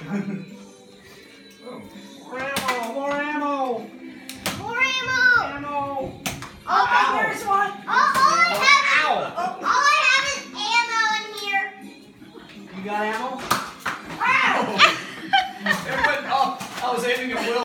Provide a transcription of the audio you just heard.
More ammo! More ammo! More ammo! Ammo! Oh, here's one! All I have is ammo in here. You got ammo? Ow! It went off. I was aiming at Will.